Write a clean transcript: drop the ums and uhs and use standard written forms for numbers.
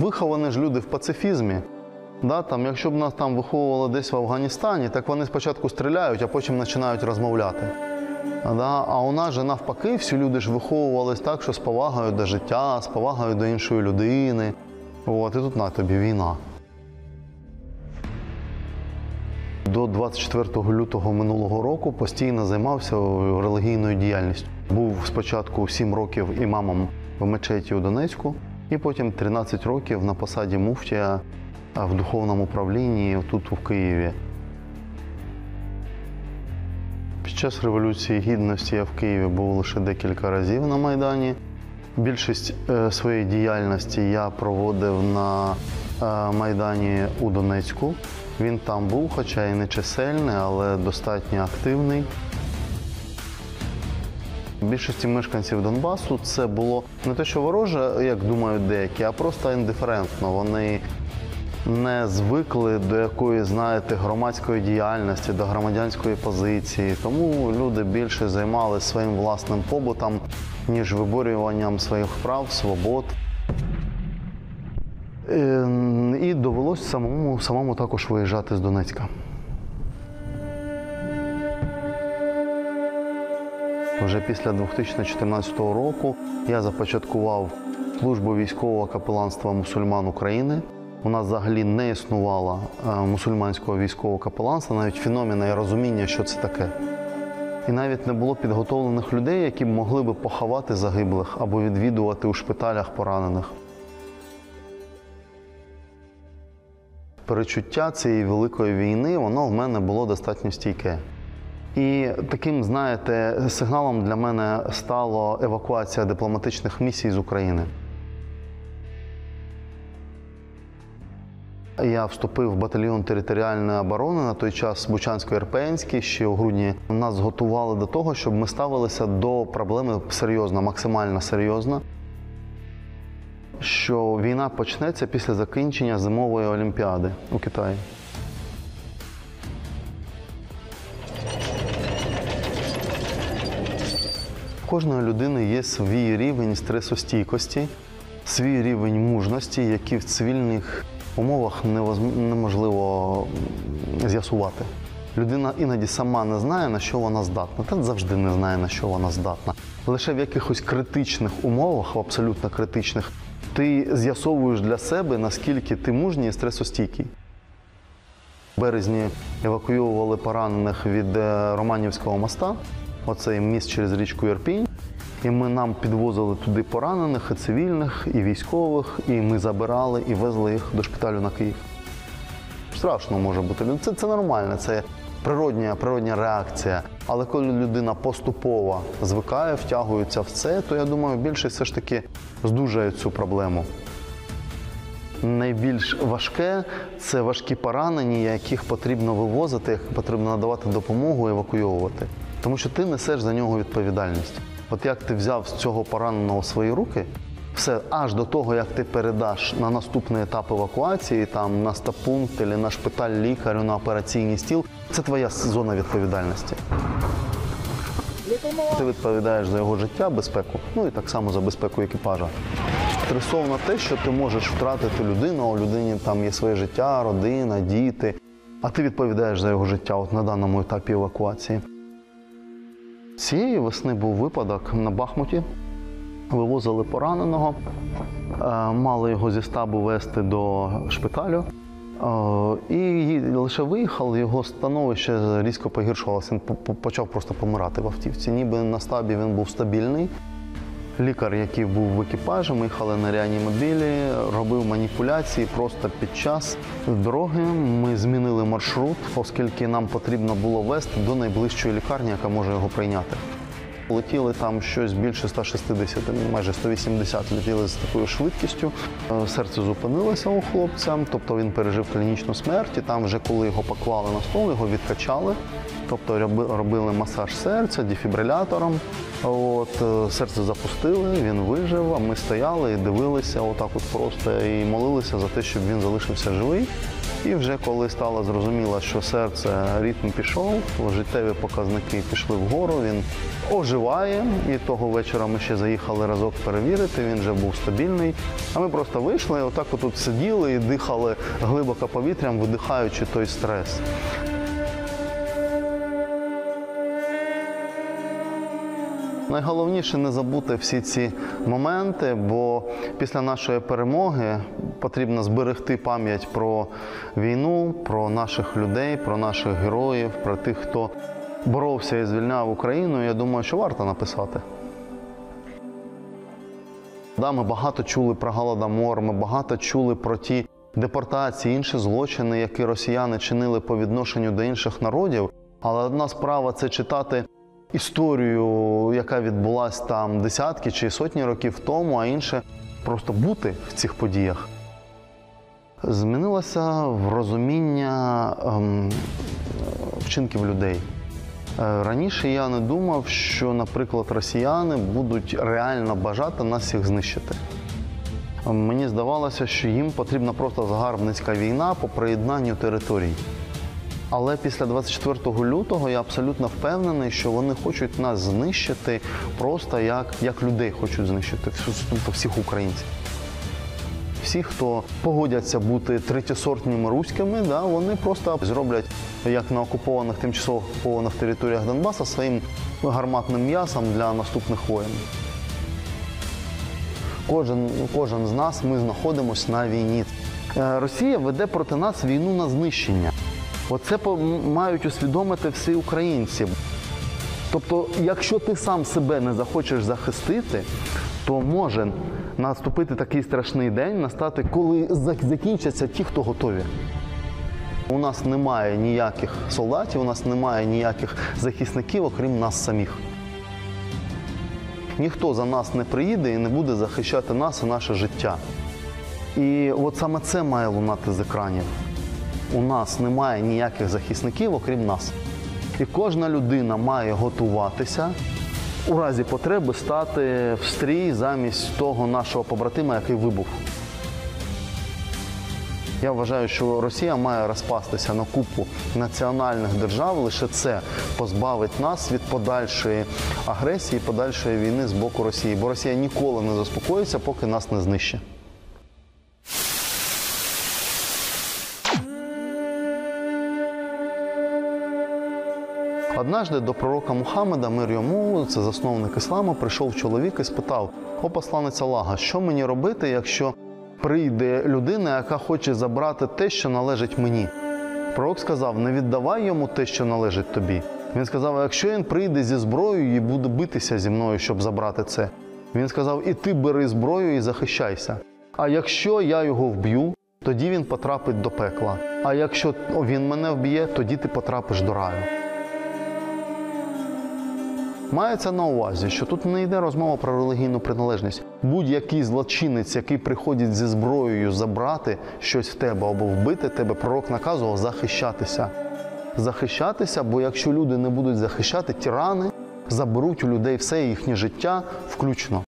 виховані ж люди в пацифізмі. Да, там, якщо б нас там виховували десь в Афганістані, так вони спочатку стріляють, а потім починають розмовляти. Да? А у нас же навпаки, всі люди ж виховувались так, що з повагою до життя, з повагою до іншої людини. От, і тут на тобі війна. До 24 лютого минулого року постійно займався релігійною діяльністю. Був спочатку 7 років імамом в мечеті у Донецьку, і потім 13 років на посаді муфтія в духовному управлінні тут, у Києві. Під час Революції Гідності я в Києві був лише декілька разів на Майдані. Більшість своєї діяльності я проводив на Майдані у Донецьку. Він там був, хоча і не чисельний, але достатньо активний. Більшості мешканців Донбасу це було не те, що вороже, як думають деякі, а просто індиферентно. Вони не звикли до якоїсь, знаєте, громадської діяльності, до громадянської позиції. Тому люди більше займалися своїм власним побутом, ніж виборюванням своїх прав, свобод. І довелося самому також виїжджати з Донецька. Вже після 2014 року я започаткував службу військового капеланства мусульман України. У нас взагалі не існувало мусульманського військового капеланства, навіть феномена і розуміння, що це таке. І навіть не було підготовлених людей, які могли би поховати загиблих або відвідувати у шпиталях поранених. Перечуття цієї великої війни, воно в мене було достатньо стійке. І таким, знаєте, сигналом для мене стала евакуація дипломатичних місій з України. Я вступив в батальйон територіальної оборони, на той час Бучансько-Ірпенський, ще у грудні. Нас готували до того, щоб ми ставилися до проблеми серйозно, максимально серйозно, що війна почнеться після закінчення зимової олімпіади у Китаї. У кожної людини є свій рівень стресостійкості, свій рівень мужності, який в цивільних умовах неможливо з'ясувати. Людина іноді сама не знає, на що вона здатна. Та завжди не знає, на що вона здатна. Лише в якихось критичних умовах, в абсолютно критичних, ти з'ясовуєш для себе, наскільки ти мужній і стресостійкий. В березні евакуювали поранених від Романівського моста, оцей міст через річку Ірпінь. І нам підвозили туди поранених, і цивільних, і військових, і ми забирали і везли їх до шпиталю на Київ. Страшно може бути. Це нормально, це природня реакція. Але коли людина поступово звикає, втягується в це, то, я думаю, більшість все ж таки здужає цю проблему. Найбільш важке – це важкі поранені, яких потрібно вивозити, яким потрібно надавати допомогу, евакуйовувати. Тому що ти несеш за нього відповідальність. От як ти взяв з цього пораненого в свої руки, все, аж до того, як ти передаш на наступний етап евакуації, там, на стаб-пункт, або на шпиталь лікарю, на операційний стіл, це твоя зона відповідальності. Ти відповідаєш за його життя, безпеку, ну і так само за безпеку екіпажа. Стресовно те, що ти можеш втратити людину, а у людині там є своє життя, родина, діти, а ти відповідаєш за його життя от на даному етапі евакуації. Цієї весни був випадок на Бахмуті. Вивозили пораненого, мали його зі штабу везти до шпиталю. І лише виїхав, його становище різко погіршувалося, він почав просто помирати в автівці. Ніби на штабі він був стабільний. Лікар, який був в екіпажі, ми їхали на реанімобілі, робив маніпуляції просто під час дороги. Ми змінили маршрут, оскільки нам потрібно було везти до найближчої лікарні, яка може його прийняти. Летіли там щось більше 160, майже 180 летіли з такою швидкістю. Серце зупинилося у хлопця, тобто він пережив клінічну смерть. І там вже коли його поклали на стол, його відкачали. Тобто робили масаж серця дефібрилятором. Серце запустили, він вижив, а ми стояли і дивилися отак от просто і молилися за те, щоб він залишився живий. І вже коли стало зрозуміло, що серце, ритм пішов, життєві показники пішли вгору, він оживає. І того вечора ми ще заїхали разок перевірити, він вже був стабільний. А ми просто вийшли, отак отут сиділи і дихали глибоко повітрям, видихаючи той стрес. Найголовніше не забути всі ці моменти, бо після нашої перемоги потрібно зберегти пам'ять про війну, про наших людей, про наших героїв, про тих, хто боровся і звільняв Україну. Я думаю, що варто написати. Ми багато чули про Голодомор, ми багато чули про ті депортації, інші злочини, які росіяни чинили по відношенню до інших народів. Але одна справа – це читати історію, яка відбулася там десятки чи сотні років тому, а інше – просто бути в цих подіях. Змінилося розуміння вчинків людей. Раніше я не думав, що, наприклад, росіяни будуть реально бажати нас всіх знищити. Мені здавалося, що їм потрібна просто загарбницька війна по приєднанню територій. Але після 24 лютого я абсолютно впевнений, що вони хочуть нас знищити просто як людей хочуть знищити, всіх українців. Всі, хто погодяться бути третєсортними руськими, вони просто зроблять, як на окупованих, тимчасово окупованих територіях Донбасу, своїм гарматним м'ясом для наступних воєн. Кожен з нас, ми знаходимося на війні. Росія веде проти нас війну на знищення. Оце мають усвідомити всі українці. Тобто, якщо ти сам себе не захочеш захистити, то може наступити такий страшний день, настати, коли закінчаться ті, хто готові. У нас немає ніяких солдатів, у нас немає ніяких захисників, окрім нас самих. Ніхто за нас не приїде і не буде захищати нас і наше життя. І от саме це має лунати з екранів. У нас немає ніяких захисників, окрім нас. І кожна людина має готуватися, у разі потреби стати в стрій замість того нашого побратима, який вибув. Я вважаю, що Росія має розпастися на купу національних держав, лише це позбавить нас від подальшої агресії, подальшої війни з боку Росії. Бо Росія ніколи не заспокоїться, поки нас не знищить. Однажды до пророка Мухаммеда, мир йому, це засновник ісламу, прийшов чоловік і спитав: «О посланець Аллаха, що мені робити, якщо прийде людина, яка хоче забрати те, що належить мені?» Пророк сказав: «Не віддавай йому те, що належить тобі». Він сказав: «А якщо він прийде зі зброєю і буде битися зі мною, щоб забрати це?» Він сказав: «І ти бери зброю і захищайся. А якщо я його вб'ю, тоді він потрапить до пекла. А якщо він мене вб'є, тоді ти потрапиш до раю». Мається на увазі, що тут не йде розмова про релігійну приналежність. Будь-який злочинець, який приходить зі зброєю забрати щось в тебе або вбити тебе, пророк наказував захищатися. Захищатися, бо якщо люди не будуть захищати, тирани заберуть у людей все їхнє життя включно.